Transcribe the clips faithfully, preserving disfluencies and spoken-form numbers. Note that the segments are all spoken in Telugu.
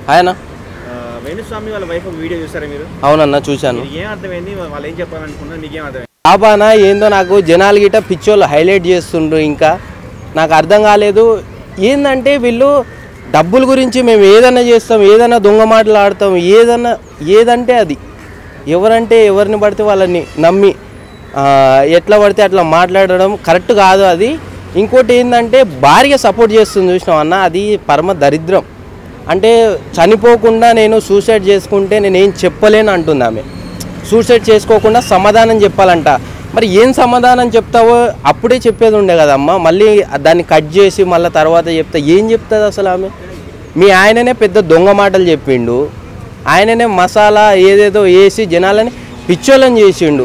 ఆయన వేణుస్వామి వాళ్ళ వైఫ్ ఒక వీడియో చూసారా మీరు? అవునన్నా చూశాను. ఏం అర్థమైంది, వాళ్ళు ఏం చెప్పాలనుకున్నారు, మీకేం అర్థమైంది? బాబానా ఏందో నాకు జనాలు గిట్ట పిచ్చోళ్ళు హైలైట్ చేస్తుండ్రు. ఇంకా నాకు అర్థం కాలేదు ఏంటంటే వీళ్ళు డబ్బుల గురించి మేము ఏదైనా చేస్తాం, ఏదైనా దొంగ మాటలు ఆడతాం, ఏదన్నా ఏదంటే అది ఎవరంటే ఎవరిని పడితే వాళ్ళని నమ్మి ఎట్లా పడితే అట్లా మాట్లాడడం కరెక్ట్ కాదు. అది ఇంకోటి ఏంటంటే భార్య సపోర్ట్ చేస్తుంది చూసినాం అన్న, అది పరమ దరిద్రం. అంటే చనిపోకుండా నేను సూసైడ్ చేసుకుంటే నేను ఏం చెప్పలేను అంటుంది ఆమె. సూసైడ్ చేసుకోకుండా సమాధానం చెప్పాలంట. మరి ఏం సమాధానం చెప్తావో అప్పుడే చెప్పేది ఉండే కదమ్మా, మళ్ళీ దాన్ని కట్ చేసి మళ్ళీ తర్వాత చెప్తా ఏం చెప్తుంది అసలు ఆమె? మీ ఆయననే పెద్ద దొంగ మాటలు చెప్పిండు, ఆయననే మసాలా ఏదేదో వేసి జనాలని పిచ్చోళ్ళని చేసిండు.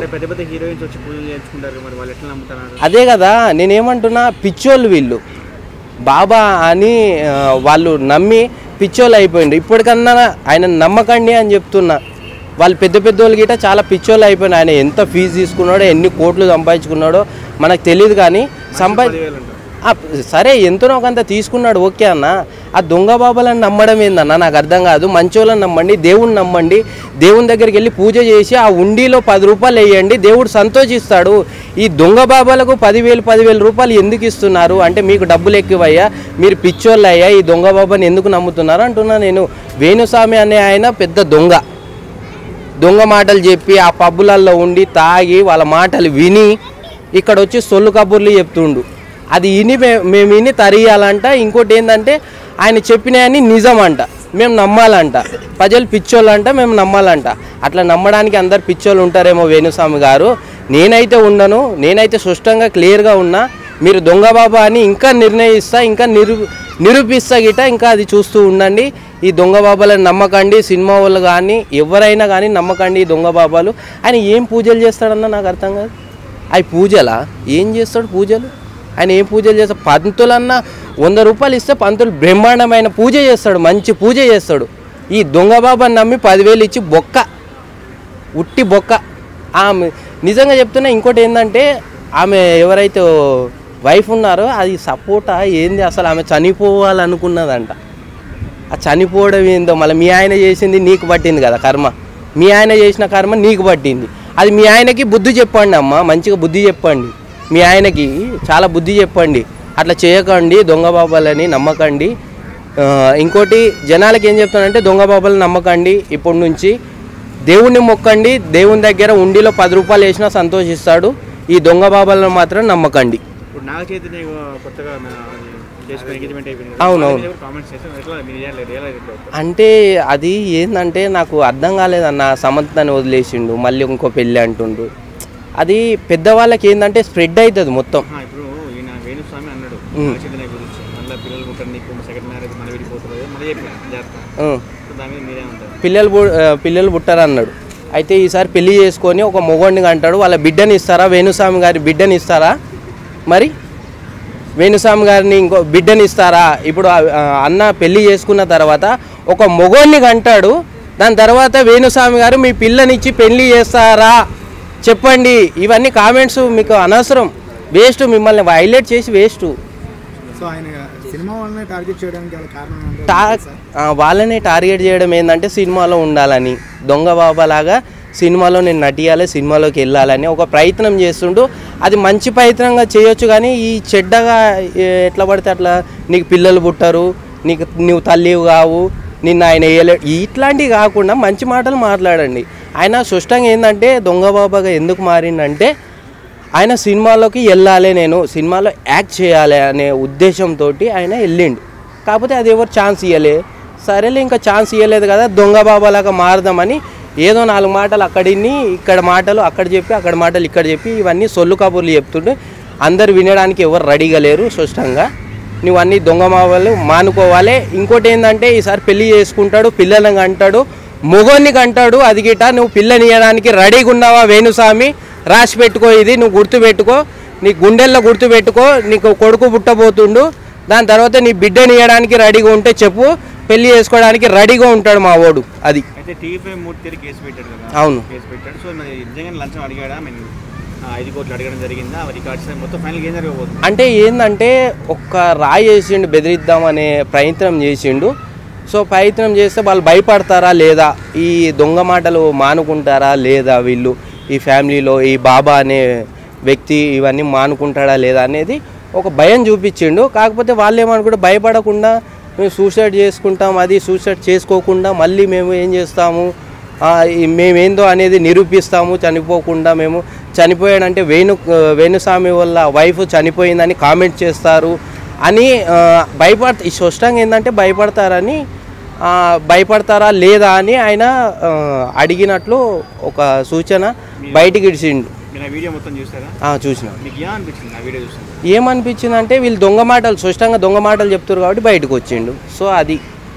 అదే కదా నేనేమంటున్నా, పిచ్చోళ్ళు వీళ్ళు బాబా అని వాళ్ళు నమ్మి పిచ్చోళ్ళు అయిపోయిండు. ఇప్పటికన్నా ఆయన నమ్మకండి అని చెప్తున్నా. వాళ్ళు పెద్ద పెద్ద వాళ్ళు గిట్ట చాలా పిచ్చోళ్ళు అయిపోయినా. ఆయన ఎంత ఫీజు తీసుకున్నాడో ఎన్ని కోట్లు సంపాదించుకున్నాడో మనకు తెలియదు, కానీ సంపాది సరే ఎంతనో కొంత తీసుకున్నాడు ఓకే అన్న. ఆ దొంగ బాబాలను నమ్మడం ఏందన్న నాకు అర్థం కాదు. మంచోళ్ళని నమ్మండి, దేవుణ్ణి నమ్మండి, దేవుని దగ్గరికి వెళ్ళి పూజ చేసి ఆ ఉండిలో పది రూపాయలు వేయండి, దేవుడు సంతోషిస్తాడు. ఈ దొంగ బాబాలకు పదివేలు పదివేల రూపాయలు ఎందుకు ఇస్తున్నారు అంటే మీకు డబ్బులు ఎక్కువయ్యా, మీరు పిచ్చోళ్ళు అయ్యా, ఈ దొంగ బాబాని ఎందుకు నమ్ముతున్నారు అంటున్నా నేను. వేణుస్వామి అనే ఆయన పెద్ద దొంగ, దొంగ మాటలు చెప్పి ఆ పబ్బులలో ఉండి తాగి వాళ్ళ మాటలు విని ఇక్కడ వచ్చి సొల్లు కబుర్లు చెప్తుండు. అది విని మేము విని తరియాలంట. ఇంకోటి ఏంటంటే ఆయన చెప్పినవన్నీ నిజం అంట, మేము నమ్మాలంట. ప్రజలు పిచ్చోళ్ళు అంట, మేము నమ్మాలంట. అట్లా నమ్మడానికి అందరు పిచ్చోళ్ళు ఉంటారేమో వేణుస్వామి గారు. నేనైతే ఉండను, నేనైతే స్పష్టంగా క్లియర్గా ఉన్నా. మీరు దొంగ బాబా అని ఇంకా నిర్ణయిస్తా, ఇంకా నిరూ నిరూపిస్తా గిట, ఇంకా అది చూస్తూ ఉండండి. ఈ దొంగ బాబాలను నమ్మకండి, సినిమా వాళ్ళు కానీ ఎవరైనా కానీ నమ్మకండి ఈ దొంగ బాబాలు. ఆయన ఏం పూజలు చేస్తాడన్నా నాకు అర్థం కాదు. అవి పూజలా? ఏం చేస్తాడు పూజలు? ఆయన ఏం పూజలు చేస్తాడు? పంతులన్నా వంద రూపాయలు ఇస్తే పంతులు బ్రహ్మాండమైన పూజ చేస్తాడు, మంచి పూజ చేస్తాడు. ఈ దొంగ బాబాని నమ్మి పదివేలు ఇచ్చి బొక్క, ఉట్టి బొక్క. ఆమె నిజంగా చెప్తున్నా. ఇంకోటి ఏంటంటే ఆమె ఎవరైతే వైఫ్ ఉన్నారో అది సపోర్టా ఏంది అసలు? ఆమె చనిపోవాలనుకున్నదంట. ఆ చనిపోవడం ఏందో మళ్ళీ మీ ఆయన చేసింది నీకు పట్టింది కదా కర్మ, మీ ఆయన చేసిన కర్మ నీకు పట్టింది. అది మీ ఆయనకి బుద్ధి చెప్పండి అమ్మ, మంచిగా బుద్ధి చెప్పండి. మీ ఆయనకి చాలా బుద్ధి చెప్పండి, అట్లా చేయకండి, దొంగ బాబాలని నమ్మకండి. ఇంకోటి జనాలకి ఏం చెప్తానంటే దొంగ బాబాలని నమ్మకండి. ఇప్పటి నుంచి దేవుణ్ణి మొక్కండి, దేవుని దగ్గర ఉండిలో పది రూపాయలు వేసినా సంతోషిస్తాడు. ఈ దొంగ బాబాలను మాత్రం నమ్మకండి. అవునవును. అంటే అది ఏంటంటే నాకు అర్థం కాలేదన్న, సమంతని వదిలేసిండు మళ్ళీ ఇంకో పెళ్ళి అంటుండు. అది పెద్దవాళ్ళకి ఏంటంటే స్ప్రెడ్ అవుతుంది మొత్తం. పిల్లలు పిల్లలు పుట్టారు అన్నాడు. అయితే ఈసారి పెళ్లి చేసుకొని ఒక మొగోడిని అంటాడు, వాళ్ళ బిడ్డని ఇస్తారా? వేణుస్వామి గారి బిడ్డని ఇస్తారా? మరి వేణుస్వామి గారిని ఇంకో బిడ్డని ఇస్తారా? ఇప్పుడు అన్న పెళ్లి చేసుకున్న తర్వాత ఒక మొగోడిని అంటాడు, దాని తర్వాత వేణుస్వామి గారు మీ పిల్లనిచ్చి పెళ్లి చేస్తారా చెప్పండి. ఇవన్నీ కామెంట్స్ మీకు అనవసరం, వేస్ట్, మిమ్మల్ని హైలైట్ చేసి వేస్ట్. వాళ్ళనే టార్గెట్ చేయడం ఏంటంటే సినిమాలో ఉండాలని, దొంగ బాబాలాగా సినిమాలో నేను నటియాలి, సినిమాలోకి వెళ్ళాలని ఒక ప్రయత్నం చేస్తుండు. అది మంచి ప్రయత్నంగా చేయొచ్చు, కానీ ఈ చెడ్డగా ఎట్లా పడితే అట్లా నీకు పిల్లలు పుట్టరు, నీకు నువ్వు తల్లివి కావు, నిన్ను ఆయన వేయలే, ఇట్లాంటివి కాకుండా మంచి మాటలు మాట్లాడండి. ఆయన స్పష్టంగా ఏంటంటే దొంగ బాబాగా ఎందుకు మారిందంటే ఆయన సినిమాలోకి వెళ్ళాలి, నేను సినిమాలో యాక్ట్ చేయాలి అనే ఉద్దేశంతో ఆయన వెళ్ళిండు. కాకపోతే అది ఎవరు ఛాన్స్ ఇవ్వలే. సరేలే ఇంకా ఛాన్స్ ఇవ్వలేదు కదా, దొంగ బాబాలాగా మారదామని ఏదో నాలుగు మాటలు అక్కడిని ఇక్కడ మాటలు అక్కడ చెప్పి అక్కడ మాటలు ఇక్కడ చెప్పి ఇవన్నీ సొల్లు కబుర్లు చెప్తుంటే అందరు వినడానికి ఎవరు రెడీగా లేరు. స్పష్టంగా నువ్వు అన్నీ దొంగ బాబాలు మానుకోవాలి. ఇంకోటి ఏంటంటే ఈసారి పెళ్లి చేసుకుంటాడు, పిల్లలను అంటాడు, మొగోన్ని కంటాడు. అది గిట నువ్వు పిల్లనియడానికి రెడీగా ఉన్నావా వేణుస్వామి? రాసి పెట్టుకో, ఇది నువ్వు గుర్తుపెట్టుకో, నీ గుండెల్లో గుర్తుపెట్టుకో. నీకు కొడుకు పుట్టబోతుండు, దాని తర్వాత నీ బిడ్డని ఇవ్వడానికి రెడీగా ఉంటే చెప్పు, పెళ్లి చేసుకోవడానికి రెడీగా ఉంటాడు మా వాడు. అది అవును. అంటే ఏంటంటే ఒక్క రాయి వేసిండు, బెదిరిద్దామనే ప్రయత్నం చేసిండు. సో ప్రయత్నం చేస్తే వాళ్ళు భయపడతారా లేదా, ఈ దొంగ మాటలు మానుకుంటారా లేదా, వీళ్ళు ఈ ఫ్యామిలీలో ఈ బాబా అనే వ్యక్తి ఇవన్నీ మానుకుంటాడా లేదా అనేది ఒక భయం చూపించిండు. కాకపోతే వాళ్ళు ఏమనుకుంటే భయపడకుండా మేము సూసైడ్ చేసుకుంటాం, అది సూసైడ్ చేసుకోకుండా మళ్ళీ మేము ఏం చేస్తాము, మేమేందో అనేది నిరూపిస్తాము, చనిపోకుండా మేము చనిపోయాడంటే వేణు వేణుస్వామి వల్ల వైఫ్ చనిపోయిందని కామెంట్ చేస్తారు అని భయపడ స్పష్టంగా ఏంటంటే భయపడతారని భయపడతారా లేదా అని ఆయన అడిగినట్లు ఒక సూచన బయటికి ఇడిచిండు. చూసిన ఏమనిపించింది అంటే వీళ్ళు దొంగ మాటలు స్పష్టంగా దొంగ మాటలు చెప్తారు కాబట్టి బయటకు వచ్చిండు. సో అది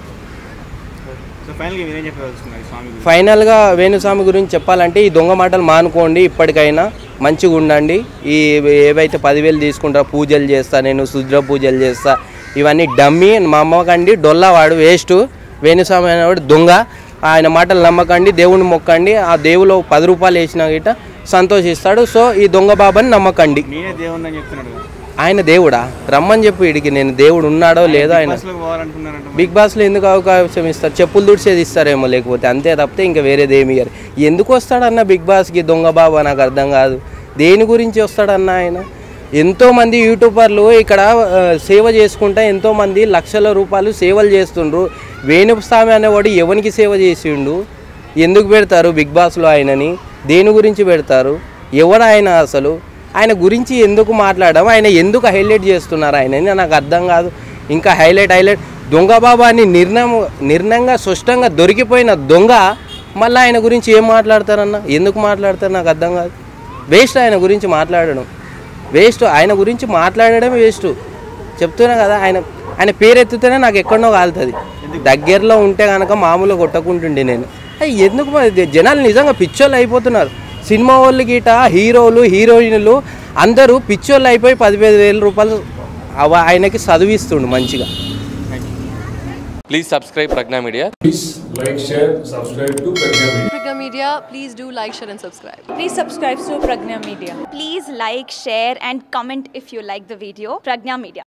ఫైనల్గా వేణుస్వామి గురించి చెప్పాలంటే ఈ దొంగ మాటలు మానుకోండి, ఇప్పటికైనా మంచిగా ఉండండి. ఈ ఏవైతే పదివేలు తీసుకుంటారో పూజలు చేస్తా, నేను శుద్ర పూజలు చేస్తా, ఇవన్నీ డమ్మీ నమ్మకండి, డొల్లవాడు వేస్ట్. వేణుస్వామి అనేవాడు దొంగ, ఆయన మాటలు నమ్మకండి, దేవుని మొక్కండి. ఆ దేవులో పది రూపాయలు వేసినా గిట సంతోషిస్తాడు. సో ఈ దొంగ బాబాని నమ్మకండి. ఆయన దేవుడా రమ్మని చెప్పు ఇడికి, నేను దేవుడు ఉన్నాడో లేదో. ఆయన బిగ్ బాస్లో ఎందుకు అవకాశం ఇస్తారు, చెప్పులు దుడిసేది ఇస్తారేమో, లేకపోతే అంతే తప్పితే ఇంకా వేరేది ఏమి ఇయ్యారు. ఎందుకు వస్తాడన్న బిగ్ బాస్కి దొంగ బాబా, నాకు అర్థం కాదు. దేని గురించి వస్తాడన్న ఆయన? ఎంతోమంది యూట్యూబర్లు ఇక్కడ సేవ చేసుకుంటా ఎంతోమంది లక్షల రూపాయలు సేవలు చేస్తుండ్రు. వేణుస్వామి అనేవాడు ఎవరికి సేవ చేసిండు? ఎందుకు పెడతారు బిగ్ బాస్లో ఆయనని? దేని గురించి పెడతారు? ఎవడు ఆయన అసలు? ఆయన గురించి ఎందుకు మాట్లాడడం, ఆయన ఎందుకు హైలైట్ చేస్తున్నారు ఆయనని నాకు అర్థం కాదు. ఇంకా హైలైట్ హైలైట్ దొంగ బాబా అని నిర్ణయం నిర్ణయంగా స్పష్టంగా దొరికిపోయిన దొంగ మళ్ళీ ఆయన గురించి ఏం మాట్లాడతారన్న? ఎందుకు మాట్లాడతారు నాకు అర్థం కాదు. వేస్ట్ ఆయన గురించి మాట్లాడడం, వేస్ట్. ఆయన గురించి మాట్లాడడం వేస్ట్. చెప్తున్నా కదా, ఆయన ఆయన పేరు ఎత్తుతేనే నాకు ఎక్కడనో కాలుతుంది. దగ్గరలో ఉంటే కనుక మామూలుగా కొట్టకుంటుండే నేను. ఎందుకు జనాలు నిజంగా పిచ్చోళ్ళు అయిపోతున్నారు. సినిమా వాళ్ళు గీట హీరోలు హీరోయిన్లు అందరూ పిచ్చోళ్ళు అయిపోయి పదివేల వేల రూపాయలు ఆయనకి చదివిస్తుండు మంచిగా. Please subscribe Pragna Media. Please like, share, subscribe to Pragna Media. Pragna Media, please do like, share and subscribe. Please subscribe to Pragna Media. Please like, share and comment if you like the video. Pragna Media.